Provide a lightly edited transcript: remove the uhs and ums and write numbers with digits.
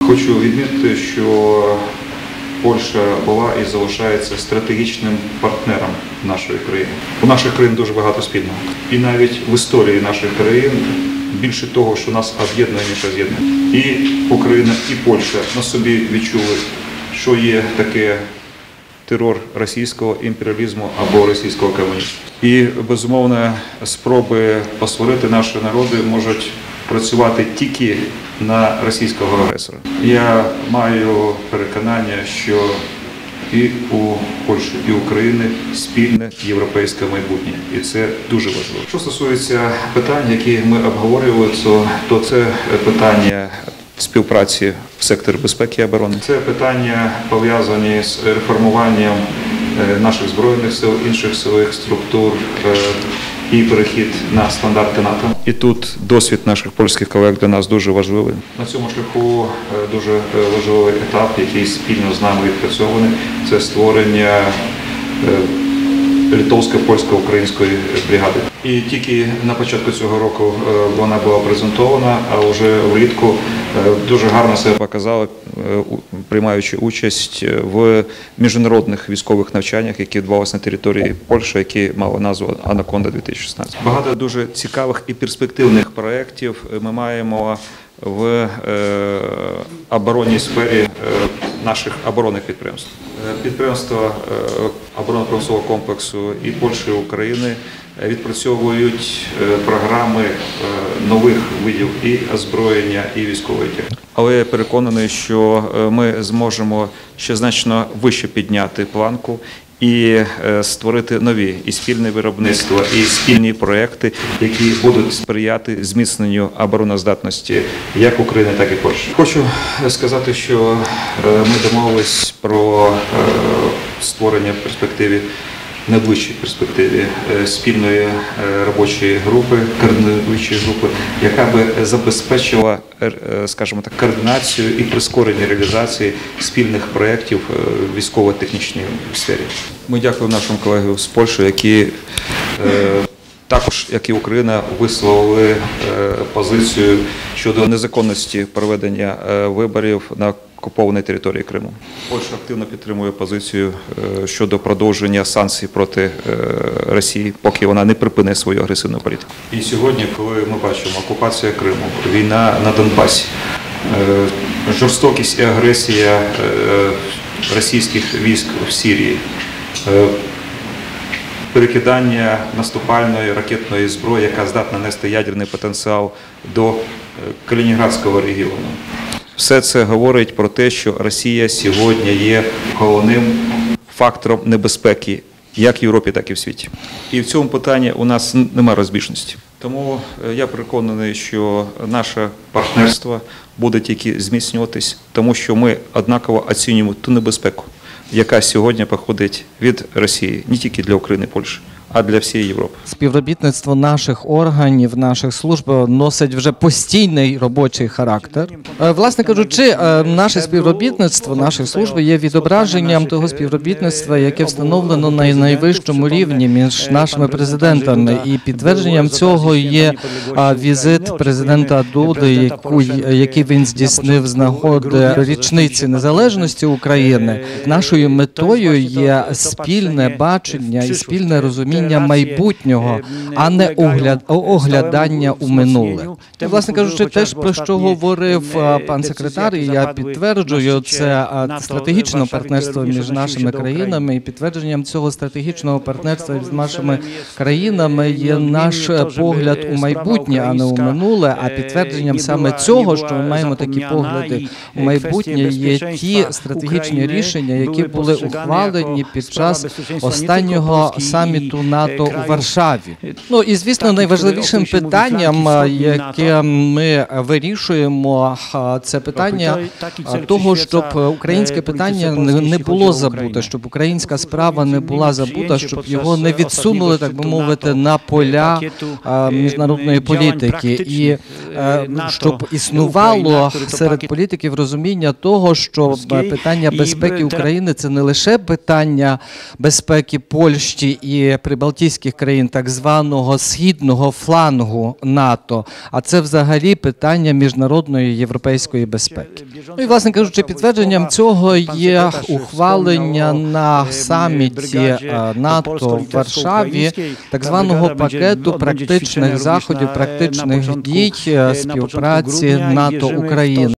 Хочу відмітити, що Польща була і залишається стратегічним партнером нашої країни. У наших країн дуже багато спільного. І навіть в історії наших країн більше того, що нас об'єднує, ніж роз'єднує. І Україна, і Польща на собі відчули, що є таке терор російського імперіалізму або російського комунізму. І, безумовно, спроби посварити наші народи можуть працювати тільки на російського агресора. Я маю переконання, що і у Польщі, і України спільне європейське майбутнє. І це дуже важливо. Що стосується питань, які ми обговорювали, то це питання співпраці в секторі безпеки і оборони. Це питання пов'язані з реформуванням наших Збройних сил, інших силових структур і перехід на стандарти НАТО. І тут досвід наших польських колег для нас дуже важливий. На цьому шляху дуже важливий етап, який спільно з нами відпрацьований, це створення литовсько-польсько-української бригади. І тільки на початку цього року вона була презентована, а вже влітку дуже гарно себе показала, приймаючи участь в міжнародних військових навчаннях, які відбувалися на території Польщі, які мали назву «Анаконда-2016». Багато дуже цікавих і перспективних проєктів ми маємо в оборонній сфері наших оборонних підприємств. Підприємства оборонно-промислового комплексу і Польщі, і України відпрацьовують програми нових видів і озброєння, і військової техніки. Але я переконаний, що ми зможемо ще значно вище підняти планку і створити нові і спільне виробництво, і спільні проекти, які будуть сприяти зміцненню обороноздатності як України, так і Польщі. Хочу сказати, що ми домовились про створення в перспективі, найближчій перспективі спільної робочої групи, координуючої групи, яка би забезпечила, скажімо так, координацію і прискорення реалізації спільних проєктів в військово-технічній сфері. Ми дякуємо нашим колегам з Польщі, які також, як і Україна, висловили позицію щодо незаконності проведення виборів на окупованій території Криму. Польща активно підтримує позицію щодо продовження санкцій проти Росії, поки вона не припинить свою агресивну політику. І сьогодні, коли ми бачимо окупація Криму, війна на Донбасі, жорстокість і агресія російських військ в Сирії, перекидання наступальної ракетної зброї, яка здатна нести ядерний потенціал до Калінінградського регіону. Все це говорить про те, що Росія сьогодні є головним фактором небезпеки як в Європі, так і в світі. І в цьому питанні у нас немає розбіжності. Тому я переконаний, що наше партнерство буде тільки зміцнюватись, тому що ми однаково оцінюємо ту небезпеку, яка сьогодні походить від Росії, не тільки для України і Польщі, а для всієї Європи. Співробітництво наших органів, наших служб носить вже постійний робочий характер. Власне кажучи, наше співробітництво, наші служби є відображенням того співробітництва, яке встановлено на найвищому рівні між нашими президентами. І підтвердженням цього є візит президента Дуди, який він здійснив з нагоди річниці незалежності України. Нашою метою є спільне бачення і спільне розуміння майбутнього, а не оглядання у минуле. Власне кажучи, теж про що говорив пан секретар, і я підтверджую, це стратегічне партнерство між нашими країнами, і підтвердженням цього стратегічного партнерства між нашими країнами є наш погляд у майбутнє, а не у минуле, а підтвердженням саме цього, що ми маємо такі погляди у майбутнє, є ті стратегічні рішення, які були ухвалені під час останнього саміту НАТО у Варшаві. Ну і, звісно, найважливішим питанням, яке ми вирішуємо, це питання того, щоб українське питання не було забуте, щоб українська справа не була забута, щоб його не відсунули, так би мовити, на поля міжнародної політики. І щоб існувало серед політиків розуміння того, що питання безпеки України – це не лише питання безпеки Польщі і Прибалтійської Балтійських країн, так званого східного флангу НАТО, а це взагалі питання міжнародної європейської безпеки. Ну і, власне кажучи, підтвердженням цього є ухвалення на саміті НАТО в Варшаві так званого пакету практичних заходів, практичних дій співпраці НАТО-Україна.